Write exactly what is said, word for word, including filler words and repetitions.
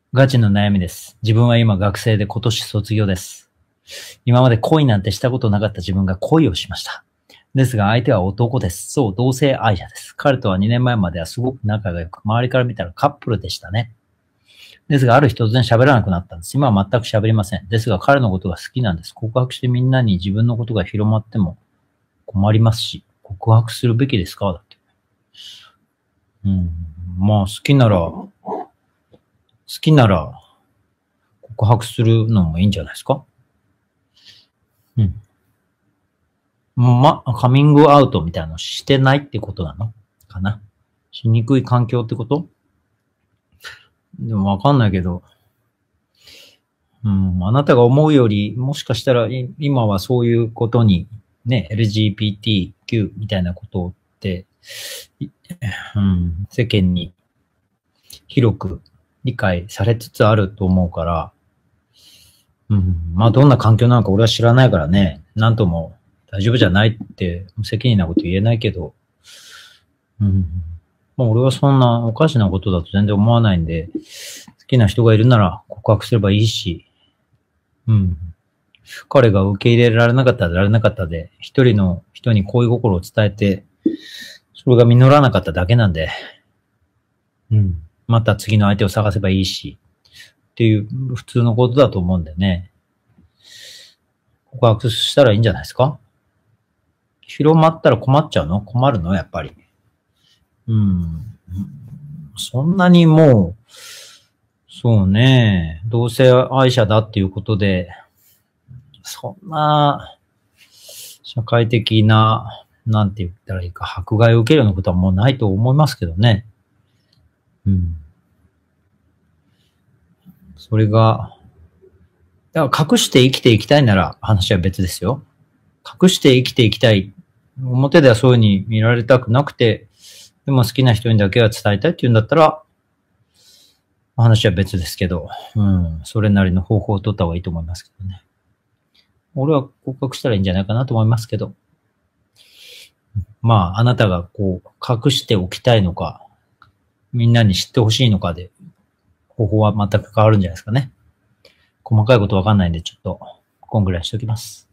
ガチの悩みです。自分は今学生で今年卒業です。今まで恋なんてしたことなかった自分が恋をしました。ですが相手は男です。そう、同性愛者です。彼とはにねんまえまではすごく仲が良く、周りから見たらカップルでしたね。ですがある日突然喋らなくなったんです。今は全く喋りません。ですが彼のことが好きなんです。告白してみんなに自分のことが広まっても困りますし、告白するべきですかだって。うん。まあ好きなら、好きなら告白するのもいいんじゃないですか。うん。ま、カミングアウトみたいなのしてないってことなのかな。しにくい環境ってこと。でもわかんないけど、うん、あなたが思うより、もしかしたら今はそういうことに、ね、エルジービーティーキュー みたいなことって、うん、世間に広く理解されつつあると思うから、うん、まあどんな環境なのか俺は知らないからね、なんとも大丈夫じゃないって無責任なこと言えないけど、うん、まあ俺はそんなおかしなことだと全然思わないんで、好きな人がいるなら告白すればいいし、うん。彼が受け入れられなかったらられなかったで、一人の人に恋心を伝えて、それが実らなかっただけなんで、うん。また次の相手を探せばいいし、っていう普通のことだと思うんでね。告白したらいいんじゃないですか。広まったら困っちゃうの困るのやっぱり。うん。そんなにもう、そうね、同性愛者だっていうことで、そんな、社会的な、なんて言ったらいいか、迫害を受けるようなことはもうないと思いますけどね。うん。それが、だから隠して生きていきたいなら話は別ですよ。隠して生きていきたい。表ではそういう風に見られたくなくて、でも好きな人にだけは伝えたいっていうんだったら、話は別ですけど、うん、それなりの方法を取った方がいいと思いますけどね。俺は告白したらいいんじゃないかなと思いますけど。まあ、あなたがこう、隠しておきたいのか、みんなに知ってほしいのかで、方法は全く変わるんじゃないですかね。細かいことわかんないんで、ちょっと、こんぐらいにしておきます。